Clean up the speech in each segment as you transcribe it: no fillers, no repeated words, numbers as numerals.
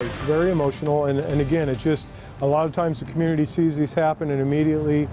It's very emotional, and again, it just, a lot of times the community sees these happen and immediately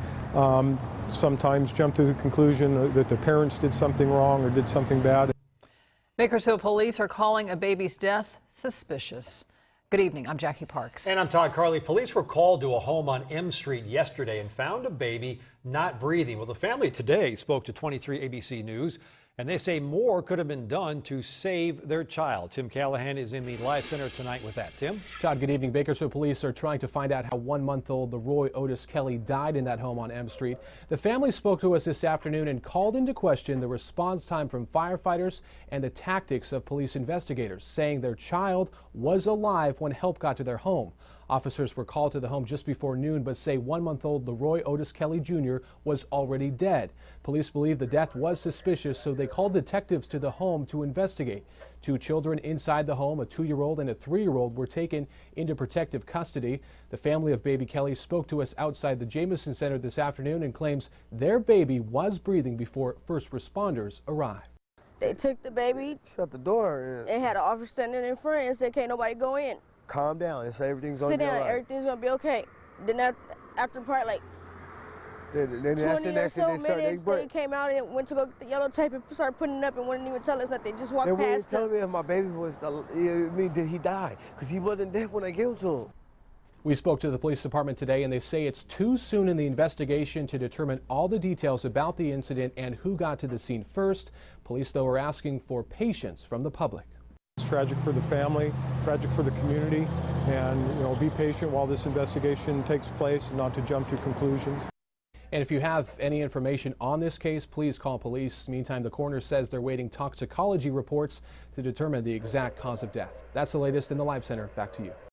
sometimes jump to the conclusion that the parents did something wrong or did something bad. Bakersfield police are calling a baby's death suspicious. Good evening, I'm Jackie Parks. And I'm Todd Carley. Police were called to a home on M Street yesterday and found a baby not breathing. Well, the family today spoke to 23 ABC News, and they say more could have been done to save their child. Tim Callahan is in the Live Center tonight with that. Tim? Todd, good evening. Bakersfield police are trying to find out how 1-month-old Leroy Otis Kelly died in that home on M Street. The family spoke to us this afternoon and called into question the response time from firefighters and the tactics of police investigators, saying their child was alive when help got to their home. Officers were called to the home just before noon, but say 1-month-old Leroy Otis Kelly Jr. was already dead. Police believe the death was suspicious, so they called detectives to the home to investigate. 2 children inside the home, a 2-year-old and a 3-year-old, were taken into protective custody. The family of baby Kelly spoke to us outside the Jamison Center this afternoon and claims their baby was breathing before first responders arrived. They took the baby, shut the door, and had an officer standing in front and said, "Can't nobody go in. Calm down and say everything's going to be all right. Everything's going to be okay." Then after part, like, then 20 or so minutes, they came out and went to go get the yellow tape and started putting it up and wouldn't even tell us that. They just walked past us. They wouldn't tell me if my baby was, did he die? Because he wasn't dead when I gave him to him. We spoke to the police department today, and they say it's too soon in the investigation to determine all the details about the incident and who got to the scene first. Police, though, are asking for patience from the public. It's tragic for the family, tragic for the community, and be patient while this investigation takes place and not to jump to conclusions. And if you have any information on this case, please call police. Meantime, the coroner says they're waiting toxicology reports to determine the exact cause of death. That's the latest in the Live Center. Back to you.